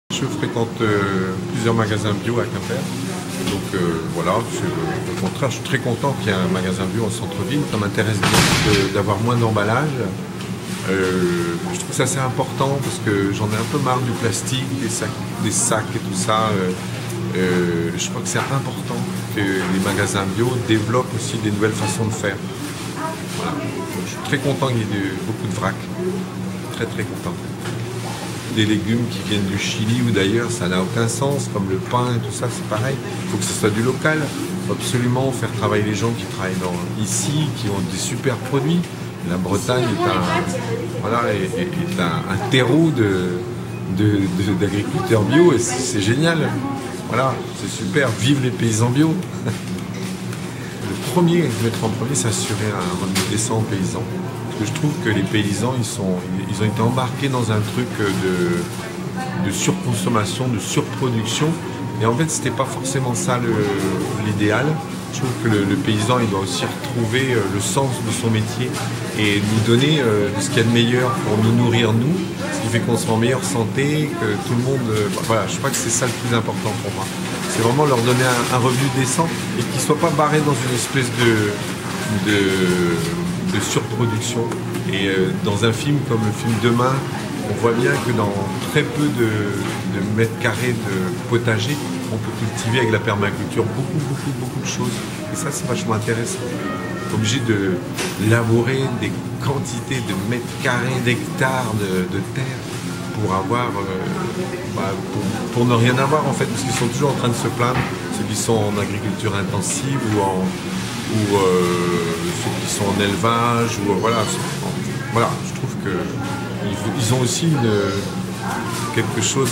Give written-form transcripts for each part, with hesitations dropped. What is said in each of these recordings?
Je fréquente plusieurs magasins bio à Quimper. Donc voilà, au contraire, je suis très content qu'il y ait un magasin bio en centre-ville. Ça m'intéresse bien d'avoir moins d'emballage. Je trouve que ça c'est important parce que j'en ai un peu marre du plastique, des sacs et tout ça. Je crois que c'est important que les magasins bio développent aussi des nouvelles façons de faire. Voilà. Donc, je suis très content qu'il y ait beaucoup de vrac. Très très content. Des légumes qui viennent du Chili ou d'ailleurs, ça n'a aucun sens, comme le pain et tout ça, c'est pareil. Il faut que ce soit du local. Il faut absolument faire travailler les gens qui travaillent ici, qui ont des super produits. La Bretagne est un terreau d'agriculteurs bio et c'est génial. Voilà, c'est super. Vive les paysans bio. Le premier que je mettrai en premier, c'est assurer un revenu décent aux paysans. Je trouve que les paysans, ils ont été embarqués dans un truc de surconsommation, de surproduction. Et en fait, c'était pas forcément ça l'idéal. Je trouve que le paysan, il doit aussi retrouver le sens de son métier et nous donner ce qu'il y a de meilleur pour nous nourrir, nous. Ce qui fait qu'on sera en meilleure santé, que tout le monde... voilà, je crois que c'est ça le plus important pour moi. C'est vraiment leur donner un revenu décent et qu'ils ne soient pas barrés dans une espèce de surproduction. Et dans un film comme le film Demain, on voit bien que dans très peu de mètres carrés de potager, on peut cultiver avec la permaculture beaucoup de choses. Et ça, c'est vachement intéressant. On est obligé de labourer des quantités de mètres carrés, d'hectares de terre pour avoir, pour ne rien avoir en fait, parce qu'ils sont toujours en train de se plaindre, ceux qui sont en agriculture intensive ou ceux qui sont en élevage, ou voilà, je trouve qu'ils ont aussi quelque chose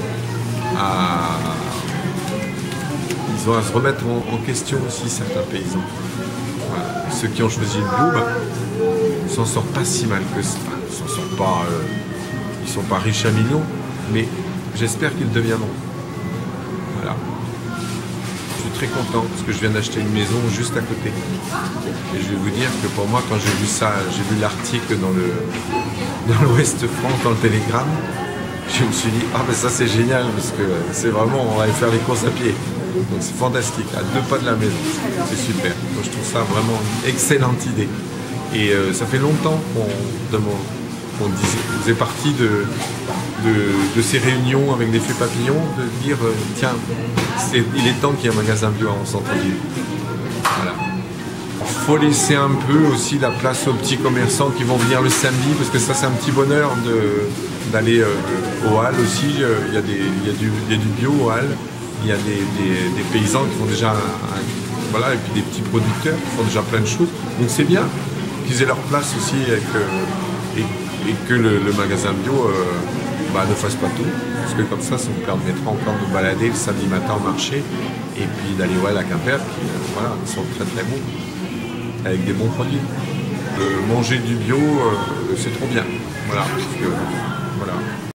ils ont à se remettre en question aussi, certains paysans. Voilà. Ceux qui ont choisi le bio, ils s'en sortent pas si mal que ça. Ils sont pas riches à millions, mais j'espère qu'ils deviendront. Voilà. Je suis très content parce que je viens d'acheter une maison juste à côté. Et je vais vous dire que pour moi, quand j'ai vu ça, j'ai vu l'article dans l'Ouest France, dans le Télégramme, je me suis dit, ah ben ça c'est génial parce que c'est vraiment, on va aller faire les courses à pied. Donc c'est fantastique, à 2 pas de la maison, c'est super. Donc, je trouve ça vraiment une excellente idée. Et ça fait longtemps qu'on faisait partie de ces réunions avec l'effet papillon, de dire tiens, il est temps qu'il y ait un magasin bio en centre-ville. Voilà. Il faut laisser un peu aussi la place aux petits commerçants qui vont venir le samedi, parce que ça c'est un petit bonheur d'aller au Halles aussi. Il y a du bio au Halles. Il y a des paysans qui font déjà, voilà, et puis des petits producteurs qui font déjà plein de choses. Donc c'est bien qu'ils aient leur place aussi et que le magasin bio ne fasse pas tout. Parce que comme ça nous permettra encore de nous balader le samedi matin au marché et puis d'aller voir à Quimper qui sont très très bons, avec des bons produits. Manger du bio, c'est trop bien. Voilà, parce que, voilà.